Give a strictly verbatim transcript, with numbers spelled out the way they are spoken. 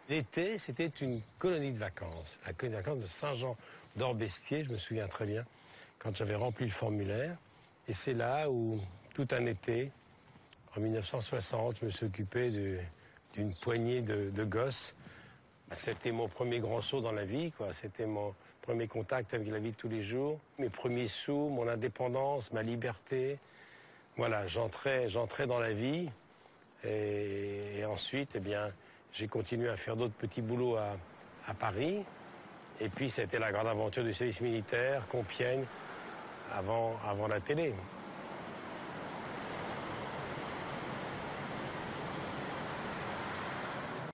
L'été, c'était une colonie de vacances, la colonie de vacances de Saint-Jean-d'Orbestier, je me souviens très bien, quand j'avais rempli le formulaire. Et c'est là où, tout un été, en mille neuf cent soixante, je me suis occupé d'une poignée de, de gosses. C'était mon premier grand saut dans la vie, quoi. C'était mon premier contact avec la vie de tous les jours. Mes premiers sous, mon indépendance, ma liberté. Voilà, j'entrais, j'entrais dans la vie. Et, et ensuite, eh bien, j'ai continué à faire d'autres petits boulots à, à Paris. Et puis, c'était la grande aventure du service militaire, Compiègne, avant, avant la télé.